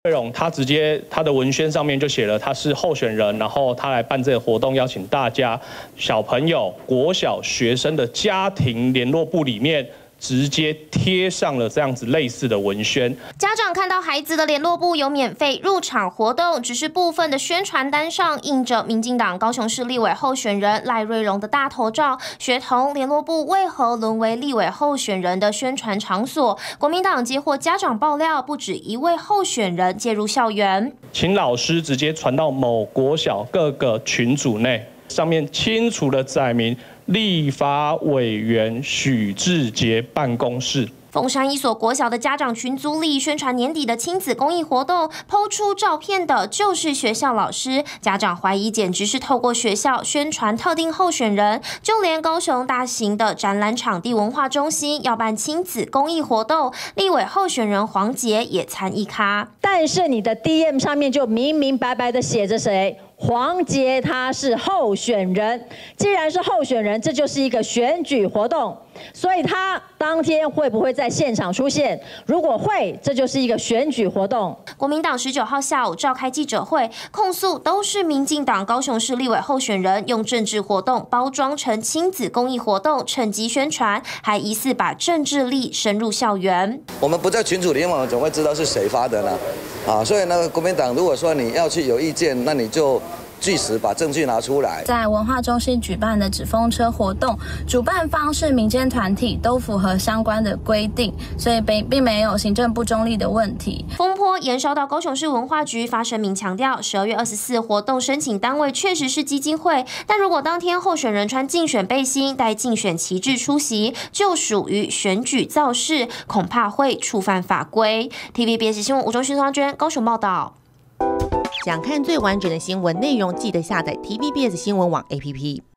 瑞荣他直接他的文宣上面就写了他是候选人，然后他来办这个活动，邀请大家小朋友、国小学生的家庭联络簿里面。 直接贴上了这样子类似的文宣， 家长看到孩子的联络簿有免费入场活动，只是部分的宣传单上印着民进党高雄市立委候选人赖瑞荣的大头照，学童联络簿为何沦为立委候选人的宣传场所？国民党接获家长爆料，不止一位候选人介入校园， 请老师直接传到某国小各个群组内，上面清楚的载明。 立法委员许智杰办公室。 凤山一所国小的家长群组里，宣传年底的亲子公益活动，抛出照片的就是学校老师。家长怀疑，简直是透过学校宣传特定候选人。就连高雄大型的展览场地文化中心要办亲子公益活动，立委候选人黄捷也参一咖。 但是你的 DM 上面就明明白白的写着谁。 黄捷他是候选人，既然是候选人，这就是一个选举活动，所以他当天会不会在现场出现？如果会，这就是一个选举活动。 国民党19号下午召开记者会，控诉都是民进党高雄市立委候选人用政治活动包装成亲子公益活动，趁机宣传，还疑似把政治力深入校园。 我们不在群组里面，我们总会知道是谁发的呢？所以呢，国民党如果说你要去有意见，那你就。 据实把证据拿出来。 在文化中心举办的纸风车活动，主办方是民间团体，都符合相关的规定，所以并没有行政不中立的问题。 风波延烧到高雄市文化局发声明强调，12月24活动申请单位确实是基金会，但如果当天候选人穿竞选背心、带竞选旗帜出席，就属于选举造势，恐怕会触犯法规。TVBS 新闻吴中勋、张娟高雄报道。 想看最完整的新闻内容，记得下载 TVBS 新闻网 APP。